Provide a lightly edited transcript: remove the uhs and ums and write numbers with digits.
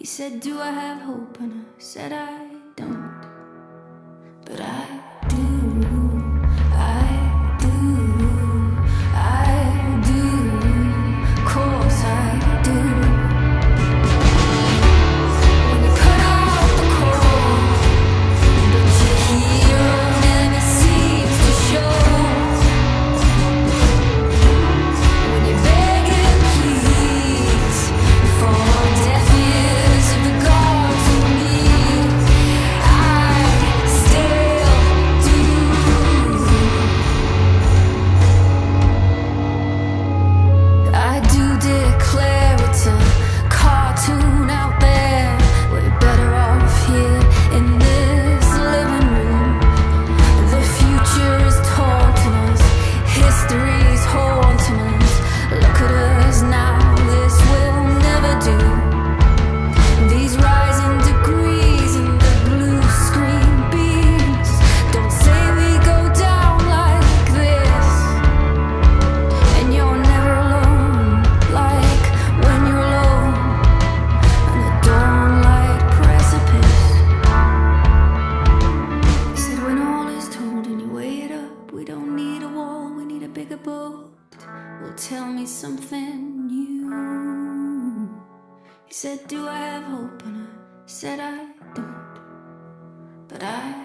He said, do I have hope? And I said, I don't. But I do, I do, I do, of course I do. When you cut out the cord, but your hero never seems to show. When you beg and please for death ears of the gods in me, I still do. I do declare it's a cartoon out there. We're better off here in this living room. The future is taunting us, history's haunting us. Look at us now, this will never do. These rising degrees and the blue screen beams don't say we go down like this. And you're never alone, like when you're alone on the dawn-light precipice. He said, when all is told and you weigh it up, we don't need a wall, we need a bigger boat. Well, tell me something new. He said, do I have hope? And I said, I don't. But I